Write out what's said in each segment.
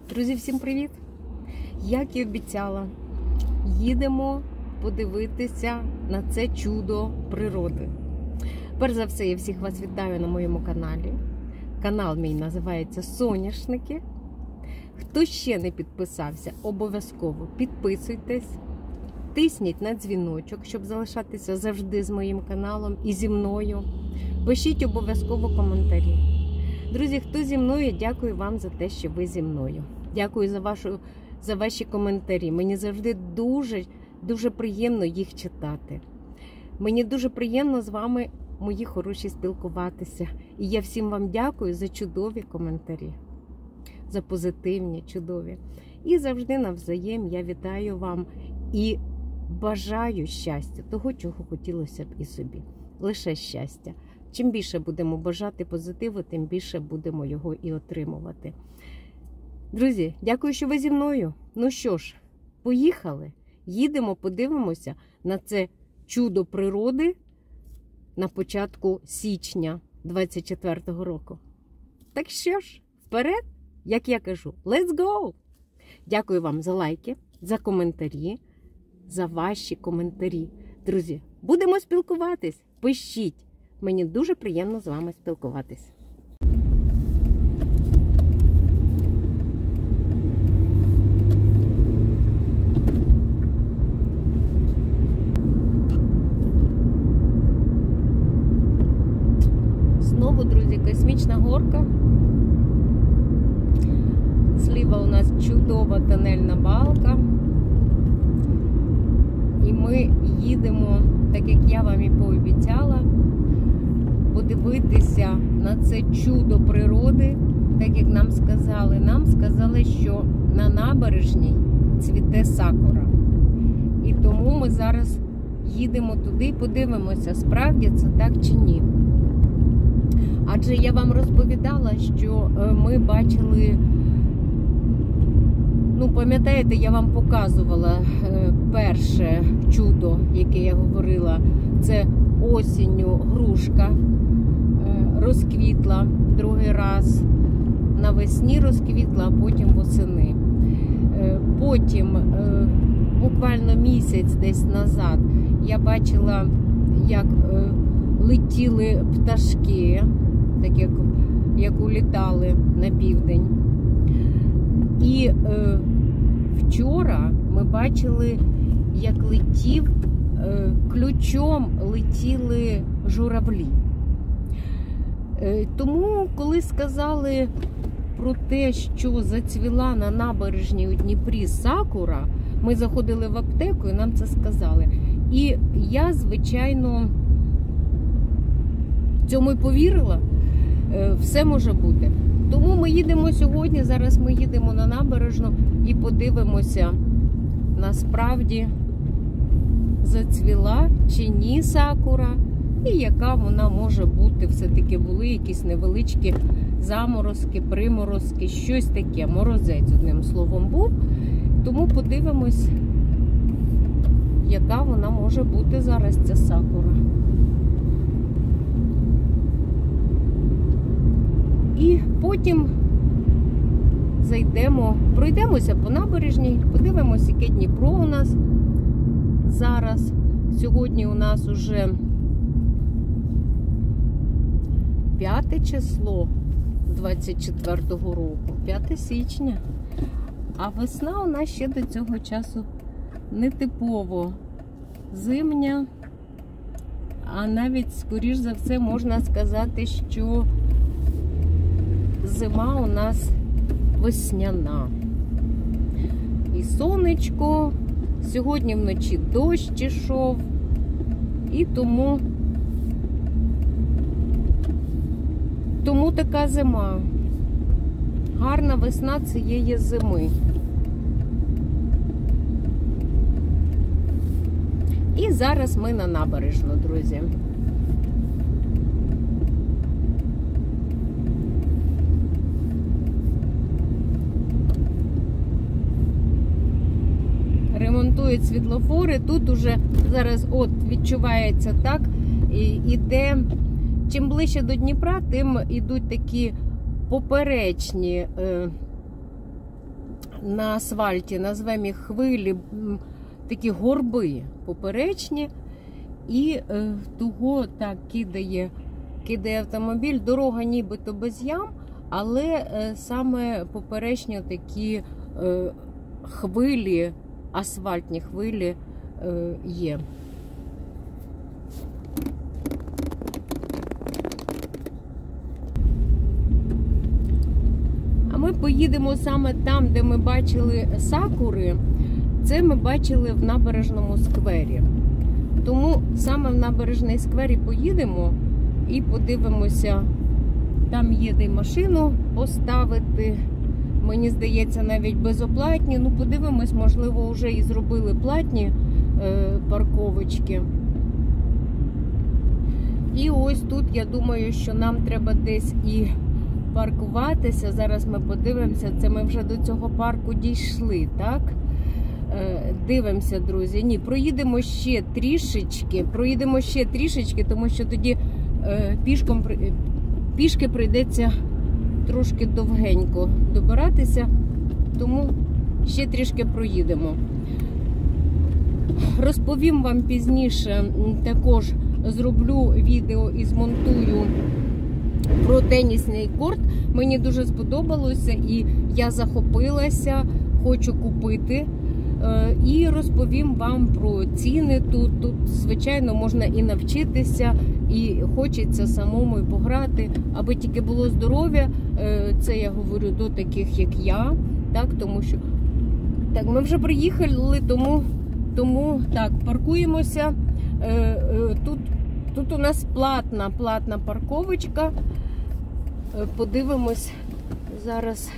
Друзі, всім привіт! Як і обіцяла, їдемо подивитися на це чудо природи. Перш за все, я всіх вас вітаю на моєму каналі. Канал мій називається Соняшники. Хто ще не підписався, обов'язково підписуйтесь, тисніть на дзвіночок, щоб залишатися завжди з моїм каналом і зі мною. Пишіть обов'язково коментарі. Друзі, хто зі мною, дякую вам за те, що ви зі мною. Дякую за ваші коментарі. Мені завжди дуже приємно їх читати. Мені дуже приємно з вами, мої хороші, спілкуватися. І я всім вам дякую за чудові коментарі. За позитивні, чудові. І завжди навзаєм я вітаю вам і бажаю щастя, того, чого хотілося б і собі. Лише щастя. Чим більше будемо бажати позитиву, тим більше будемо його і отримувати. Друзі, дякую, що ви зі мною. Ну що ж, поїхали. Їдемо, подивимося на це чудо природи на початку січня 24-го року. Так що ж, вперед, як я кажу, let's go! Дякую вам за лайки, за коментарі, за ваші коментарі. Друзі, будемо спілкуватись, пишіть. Мені дуже приємно з вами спілкуватись. Знову, друзі, космічна горка. Зліва у нас чудова тунельна балка. І ми їдемо, так як я вам і пообіцяла, подивитися на це чудо природи, так як нам сказали. Нам сказали, що на набережній цвіте сакура. І тому ми зараз їдемо туди і подивимося, справді це так чи ні. Адже я вам розповідала, що ми бачили, пам'ятаєте, я вам показувала перше чудо, яке я говорила, це осінню грушка розквітла другий раз, навесні розквітла, а потім восени. Потім, буквально місяць десь назад, я бачила, як летіли пташки, так як улітали на південь. І вчора ми бачили, як ключом летіли журавлі. Тому, коли сказали про те, що зацвіла на набережній у Дніпрі сакура, ми заходили в аптеку і нам це сказали. І я, звичайно, цьому й повірила. Все може бути. Тому ми їдемо сьогодні, зараз ми їдемо на набережну і подивимося, насправді зацвіла чи ні сакура, і яка вона може бути. Все-таки були якісь невеличкі заморозки, приморозки, щось таке, морозець, одним словом, був. Тому подивимось, яка вона може бути зараз, ця сакура. І потім зайдемо, пройдемося по набережній, подивимося, яке Дніпро у нас зараз. Сьогодні у нас уже 5 число 24-го року, 5 січня. А весна у нас ще до цього часу нетипово зимня, а навіть, скоріш за все, можна сказати, що зима у нас весняна. І сонечко, сьогодні вночі дощ ішов, і тому така зима. Гарна весна цієї зими. І зараз ми на набережну, друзі. Ремонтують світлофори. Тут уже зараз відчувається так, іде, чим ближче до Дніпра, тим ідуть такі поперечні на асфальті, назвемо їх хвилі, такі горби поперечні, і того так кидає автомобіль. Дорога нібито без ям, але саме поперечні такі хвилі, асфальтні хвилі є. А ми поїдемо саме там, де ми бачили сакури. Це ми бачили в набережному сквері. Тому саме в набережний сквері поїдемо і подивимося. Там є де машину поставити. Мені здається, навіть безоплатні. Ну, подивимось, можливо, вже і зробили платні парковочки. І ось тут, я думаю, що нам треба десь і паркуватися. Зараз ми подивимося. Це ми вже до цього парку дійшли, так? Дивимося, друзі. Ні, проїдемо ще трішечки, тому що тоді пішки прийдеться трошки довгенько добиратися, тому ще трішки проїдемо. Розповім вам пізніше, також зроблю відео і змонтую про тенісний корт. Мені дуже сподобалося і я захопилася, хочу купити. І розповім вам про ціни тут. Тут, звичайно, можна і навчитися, і хочеться самому і пограти, аби тільки було здоров'я. Це я говорю до таких, як я, так, тому що так, ми вже приїхали, тому так, паркуємося. Тут у нас платна парковочка. Подивимось зараз.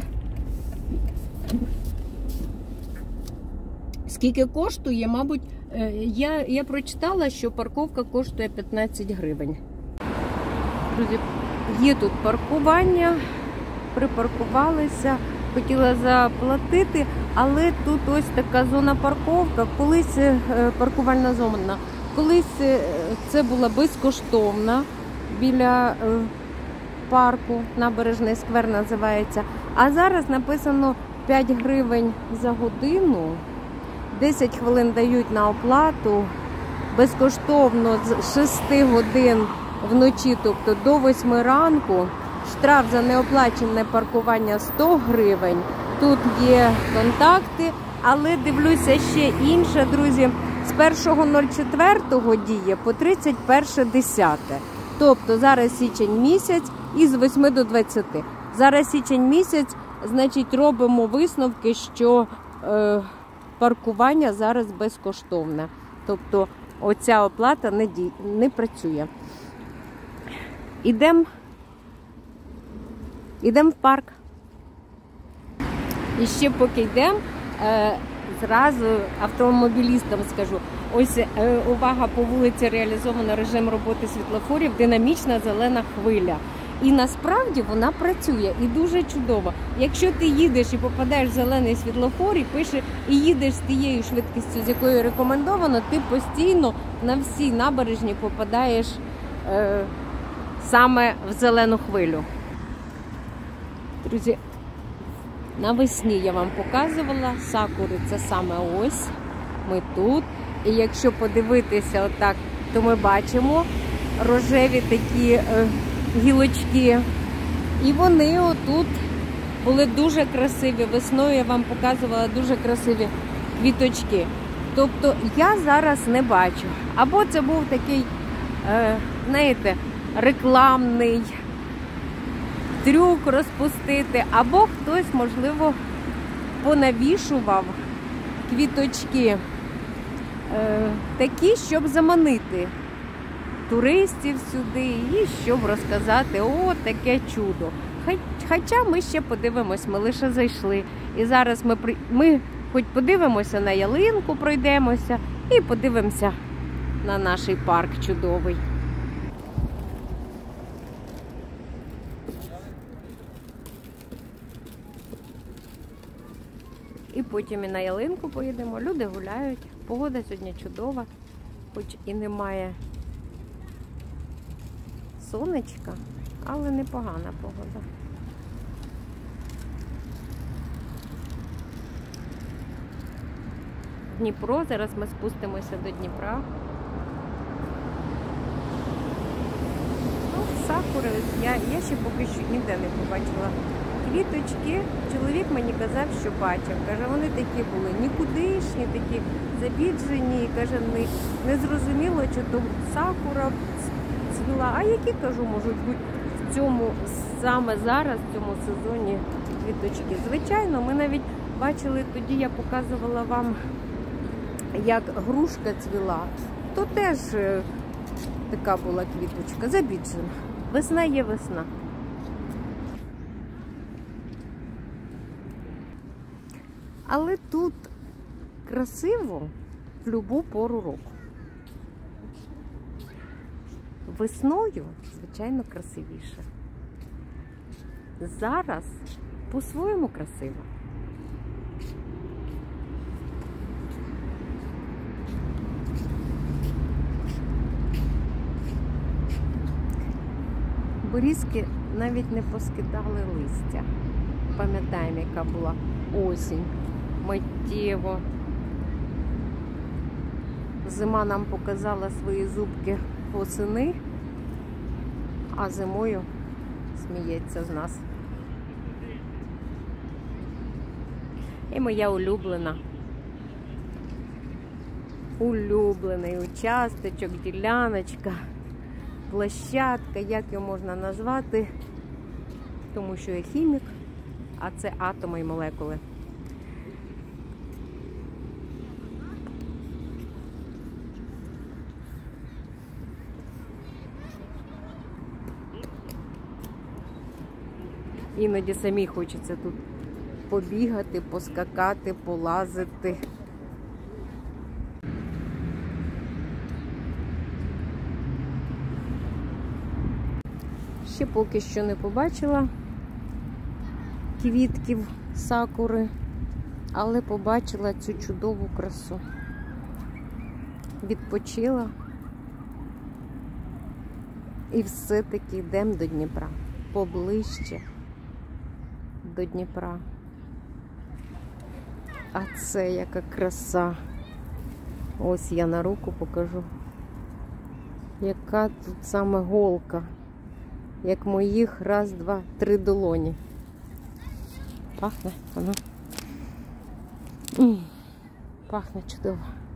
Скільки коштує, мабуть, я прочитала, що парковка коштує 15 гривень. Друзі, є тут паркування, припаркувалися, хотіла заплатити, але тут ось така зона парковка, колись паркувальна зона. Колись це була безкоштовна біля парку, набережний сквер називається, а зараз написано 5 гривень за годину. 10 хвилин дають на оплату, безкоштовно з 6 годин вночі, тобто до 8 ранку. Штраф за неоплачене паркування 100 гривень. Тут є контакти, але дивлюся ще інше, друзі. З 1.04 діє по 31.10. Тобто зараз січень місяць і з 8 до 20. Зараз січень місяць, значить робимо висновки, що паркування зараз безкоштовне. Тобто оця оплата не працює. Ідемо в парк. І ще поки йдемо, зразу автомобілістам скажу. Ось увага, по вулиці реалізовано режим роботи світлофорів, динамічна зелена хвиля. І насправді вона працює і дуже чудово. Якщо ти їдеш і попадаєш в зелений світлофор і пише, і їдеш з тією швидкістю, з якою рекомендовано, ти постійно на всій набережні попадаєш саме в зелену хвилю. Друзі, навесні я вам показувала, сакури це саме ось, ми тут. І якщо подивитися отак, то ми бачимо рожеві такі гілочки. І вони отут були дуже красиві. Весною я вам показувала дуже красиві квіточки. Тобто я зараз не бачу. Або це був такий, знаєте, рекламний трюк розпустити, або хтось, можливо, понавішував квіточки такі, щоб заманити туристів сюди і щоб розказати, о, таке чудо. Хоча ми ще подивимось, ми лише зайшли. І зараз ми хоч подивимося на ялинку, пройдемося і подивимося на наш парк чудовий. І потім і на ялинку поїдемо. Люди гуляють, погода сьогодні чудова, хоч і немає сонечка, але непогана погода. Дніпро. Зараз ми спустимося до Дніпра. Ну, сакури, я ще поки що ніде не побачила. Квіточки, чоловік мені казав, що бачив. Каже, вони такі були нікудишні, такі забіджені. Каже, не зрозуміло, чи то сакура цвіла. А які, кажу, можуть бути в цьому, саме зараз, в цьому сезоні квіточки? Звичайно, ми навіть бачили, тоді я показувала вам, як грушка цвіла. То теж така була квіточка, забіджена. Весна є весна. Але тут красиво в будь-яку пору року. Весною, звичайно, красивіше. Зараз по-своєму красиво. Берізки навіть не поскидали листя. Пам'ятаємо, яка була осінь. Миттєво. Зима нам показала свої зубки восени, а зимою сміється з нас. І моя улюблений участочок, діляночка, площадка, як його можна назвати, тому що я хімік, а це атоми і молекули. Іноді самі хочеться тут побігати, поскакати, полазити. Ще поки що не побачила квітків сакури, але побачила цю чудову красу. Відпочила і все-таки йдемо до Дніпра. Поближче до Дніпра. А це яка краса. Ось я на руку покажу. Яка тут саме голка. Як моїх раз, два, три долоні. Пахне воно. Пахне чудово.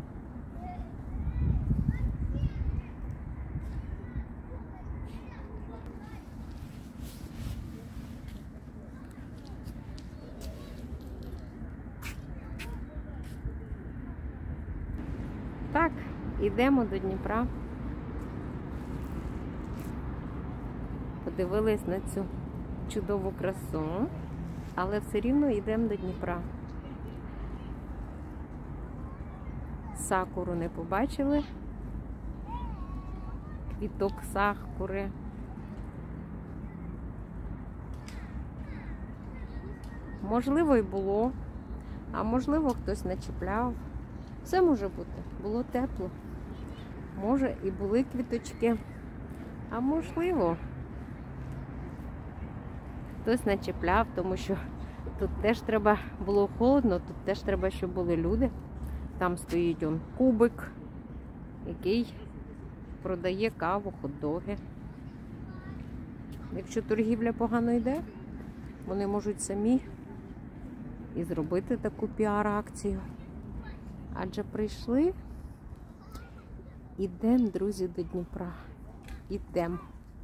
Так, ідемо до Дніпра. Подивились на цю чудову красу, але все рівно йдемо до Дніпра. Сакуру не побачили. Квіток сакури. Можливо, і було, а можливо, хтось начіпляв. Все може бути. Було тепло. Може, і були квіточки. А можливо, хтось начіпляв, тому що тут теж треба, було холодно, тут теж треба, щоб були люди. Там стоїть он кубик, який продає каву, хот-доги. Якщо торгівля погано йде, вони можуть самі і зробити таку піар-акцію. Адже прийшли, ідемо, друзі, до Дніпра. Ідемо.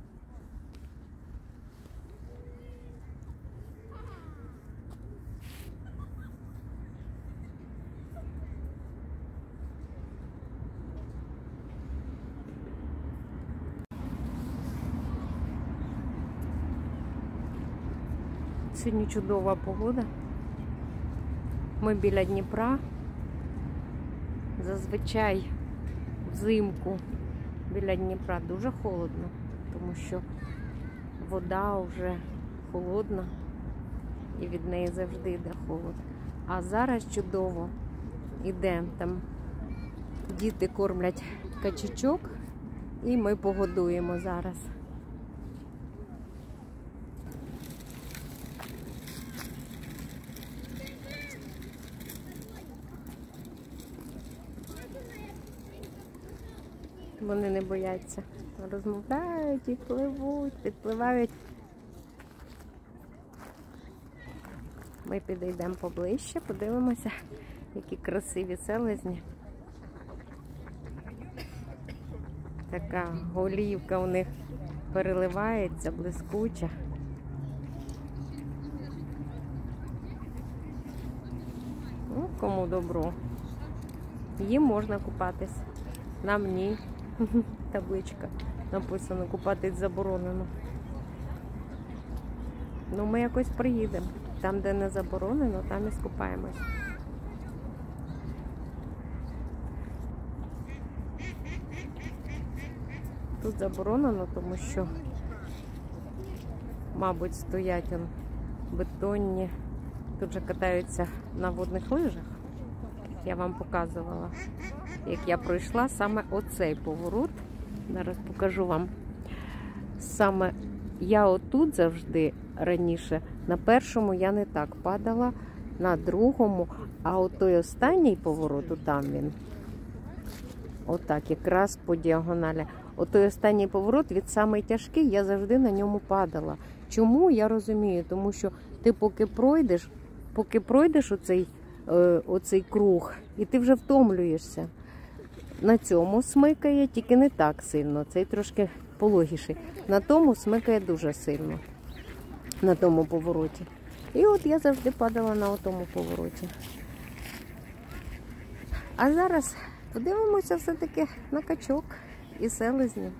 Сьогодні чудова погода. Ми біля Дніпра. Зазвичай взимку біля Дніпра дуже холодно, тому що вода вже холодна і від неї завжди йде холод. А зараз чудово йде, там діти кормлять качечок і ми погодуємо зараз. Вони не бояться. Розмовляють і пливуть, підпливають. Ми підійдемо поближче, подивимося, які красиві селезні. Така голівка у них переливається, блискуча. Ну, кому добро. Їм можна купатись. Нам ні. Табличка. Написано, купатись заборонено. Ну, ми якось приїдемо. Там, де не заборонено, там і скупаємось. Тут заборонено, тому що, мабуть, стоять бетонні. Тут же катаються на водних лижах. Я вам показувала, як я пройшла саме оцей поворот. Зараз покажу вам. Саме я отут завжди раніше, на першому я не так падала, на другому, а от той останній поворот, там він, отак, якраз по діагоналі. От той останній поворот, від самий тяжкий, я завжди на ньому падала. Чому? Я розумію, тому що ти поки пройдеш оцей круг, і ти вже втомлюєшся. На цьому смикає, тільки не так сильно, цей трошки пологіший. На тому смикає дуже сильно, на тому повороті. І от я завжди падала на тому повороті. А зараз подивимося все-таки на качок і селезні.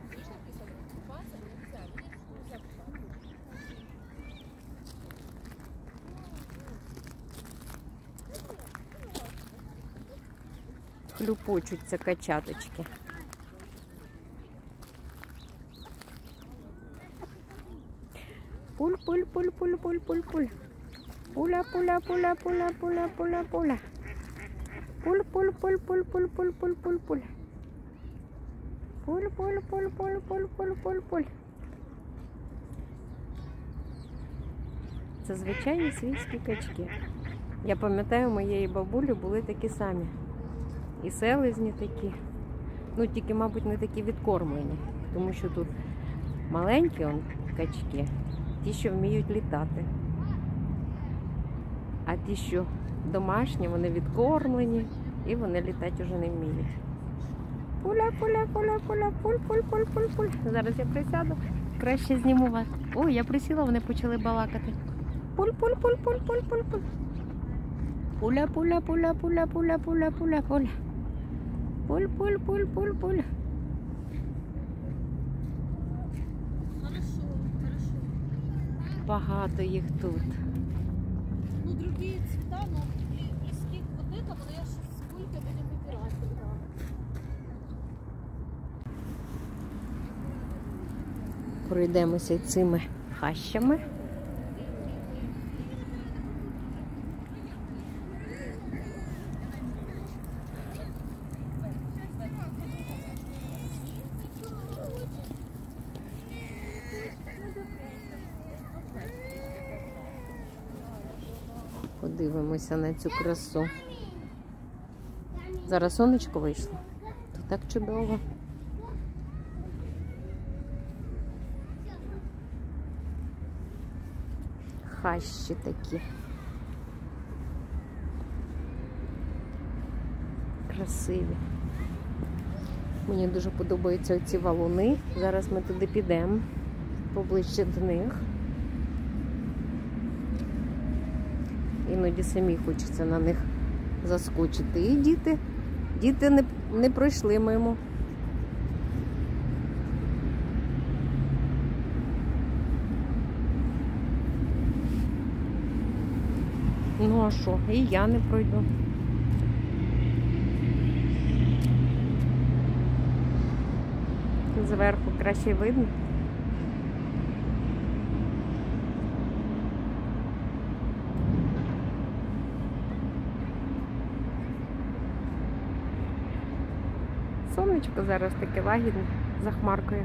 Хлюпочуться качаточки. Пуль-пуль-пуль-пуль-пуль-пуль-пуль. Пуля-пуля-пуля-пуля-пуля-пуля-пуля. Пуль-пуль-пуль-пуль-пуль-пуль-пуль-пуль. Пуль-пуль-пуль-пуль-пуль-пуль-пуль. Це звичайні свійські качки. Я пам'ятаю, у моєї бабулі були такі самі. І селезні такі. Ну, тільки, мабуть, не такі відкормлені. Тому що тут маленькі качки, ті, що вміють літати. А ті, що домашні, вони відкормлені і вони літати вже не вміють. Пуля-пуля-пуля-пуля, пуль-пуль-пуль-пуль-пуль. Зараз я присяду, краще зніму вас. Ой, я присіла, вони почали балакати. Пуль-пуль-пуль-пуль-пуль-пуль-пуль. Пуля-пуля-пуля-пуля-пуля-пуля-пуля-пуля. Пуль-пуль-пуль-пуль-пуль. Хорошо, хорошо. Багато їх тут. Ну, другие цвета, но близки вот это, но я сейчас сколько будем выбирать. Пройдемося цими хащами. Подивимося на цю красу. Зараз сонечко вийшло. Тут так чудово. Хащі такі. Красиві. Мені дуже подобаються оці валуни. Зараз ми туди підемо, поближче до них. Іноді самі хочеться на них заскочити. І діти не пройшли мимо. Ну а що? І я не пройду. Зверху краще видно. Сонечко зараз таке лагідне, за хмаркою.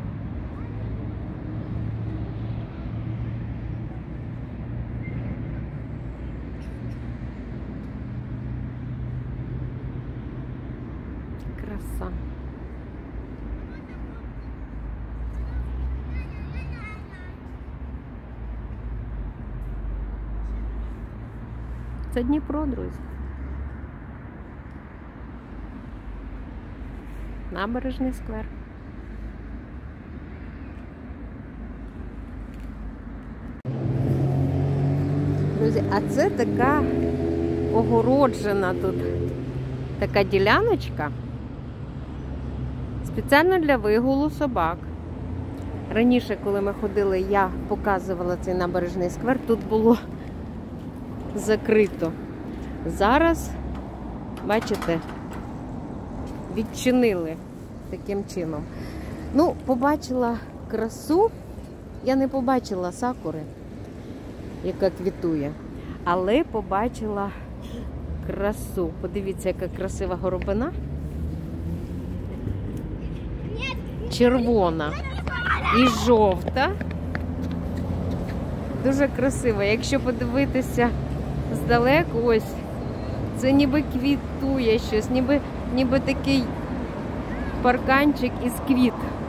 Краса. Це Дніпро, друзі. Набережний сквер. Друзі, а це така огороджена тут така діляночка спеціально для вигулу собак. Раніше, коли ми ходили, я показувала цей набережний сквер, тут було закрито. Зараз, бачите, відчинили таким чином. Ну, побачила красу, я не побачила сакури, яка квітує, але побачила красу. Подивіться, яка красива горобина. Червона і жовта. Дуже красиво. Якщо подивитися здалеку, ось, це ніби квітує щось, ніби такий парканчик із квіт.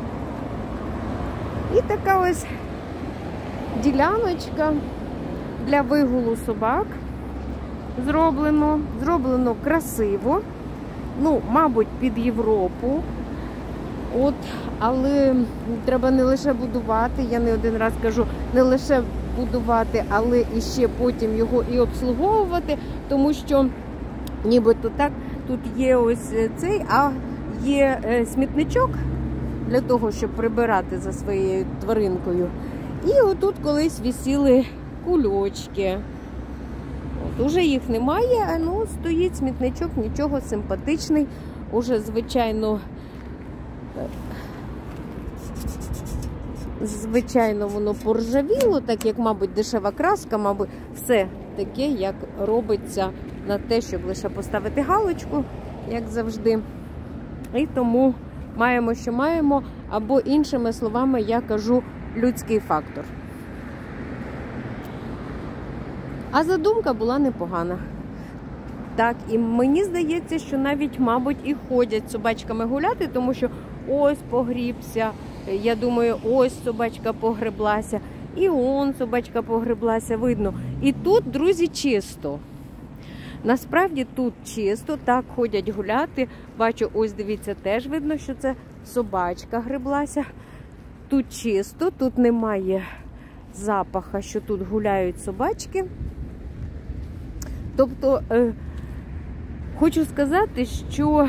І така ось діляночка для вигулу собак. Зроблено красиво. Ну, мабуть, під Європу. От, але треба не лише будувати, я не один раз кажу, не лише будувати, але і ще потім його і обслуговувати, тому що нібито так, тут є ось цей, а є смітничок для того, щоб прибирати за своєю тваринкою. І отут колись висіли кульочки. От, уже їх немає, ну, стоїть смітничок, нічого, симпатичний, уже, звичайно, воно поржавіло, так як, мабуть, дешева краска, мабуть, все таке, як робиться на те, щоб лише поставити галочку, як завжди. І тому маємо, що маємо, або іншими словами я кажу людський фактор. А задумка була непогана. Так, і мені здається, що навіть, мабуть, і ходять собачками гуляти, тому що ось погрібся, я думаю, ось собачка погреблася, і он собачка погреблася, видно. І тут, друзі, чисто. Насправді тут чисто, так, ходять гуляти. Бачу, ось, дивіться, теж видно, що це собачка греблася. Тут чисто, тут немає запаха, що тут гуляють собачки. Тобто, хочу сказати, що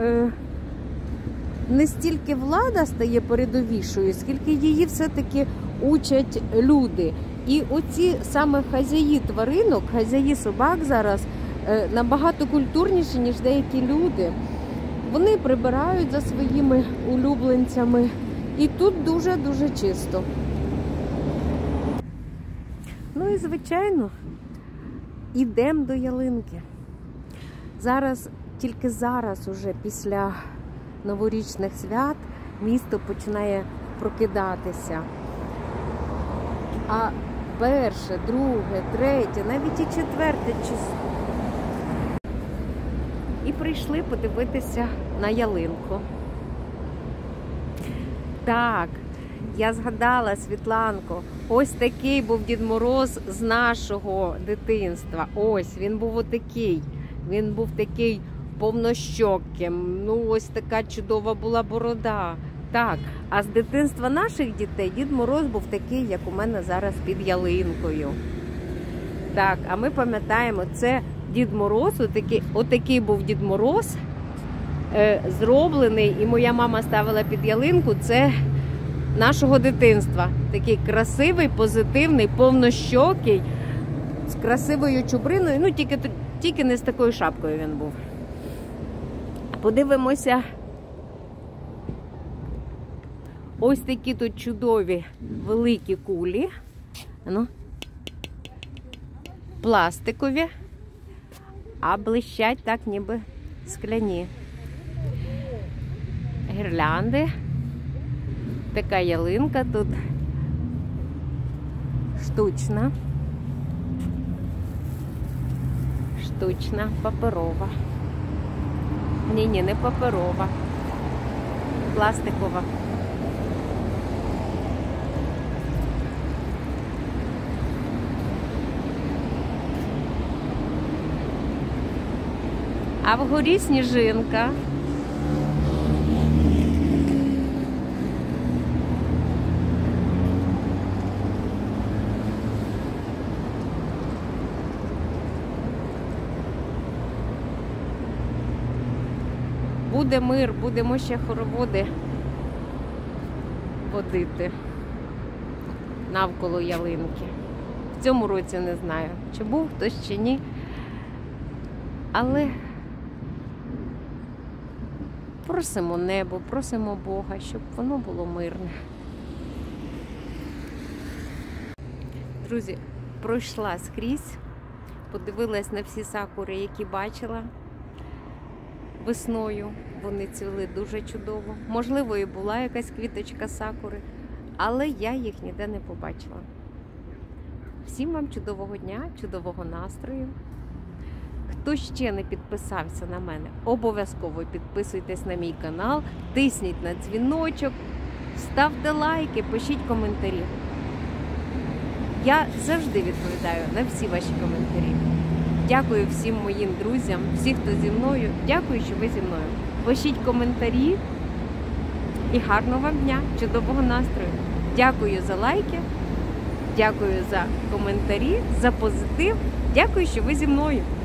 не стільки влада стає передовішою, скільки її все-таки учать люди. І оці саме хазяї тваринок, хазяї собак зараз набагато культурніші, ніж деякі люди. Вони прибирають за своїми улюбленцями. І тут дуже-дуже чисто. Ну і, звичайно, ідемо до ялинки. Зараз, тільки зараз, уже після новорічних свят, місто починає прокидатися. А перше, друге, третє, навіть і четверте число. І прийшли подивитися на ялинку. Так, я згадала, Світланко, ось такий був Дід Мороз з нашого дитинства. Ось, він був отакий. Він був такий повнощоким. Ну, ось така чудова була борода. Так, а з дитинства наших дітей Дід Мороз був такий, як у мене зараз під ялинкою. Так, а ми пам'ятаємо, це Дід Мороз, отакий був Дід Мороз, зроблений, і моя мама ставила під ялинку, це нашого дитинства. Такий красивий, позитивний, повнощокий, з красивою чубриною, ну тільки не з такою шапкою він був. Подивимося. Ось такі тут чудові великі кулі. Ну, пластикові, а блищать так, ніби скляні. Гірлянди. Така ялинка тут штучна. Штучна, паперова. Ні, не паперова. Пластикова. А вгорі сніжинка. Буде мир, будемо ще хороводи водити навколо ялинки. В цьому році не знаю, чи був хтось, чи ні. Але просимо небо, просимо Бога, щоб воно було мирне. Друзі, пройшла скрізь, подивилась на всі сакури, які бачила весною. Вони цвіли дуже чудово. Можливо, і була якась квіточка сакури, але я їх ніде не побачила. Всім вам чудового дня, чудового настрою. Хто ще не підписався на мене, обов'язково підписуйтесь на мій канал, тисніть на дзвіночок, ставте лайки, пишіть коментарі. Я завжди відповідаю на всі ваші коментарі. Дякую всім моїм друзям, всі, хто зі мною. Дякую, що ви зі мною. Пишіть коментарі і гарного вам дня, чудового настрою. Дякую за лайки, дякую за коментарі, за позитив. Дякую, що ви зі мною.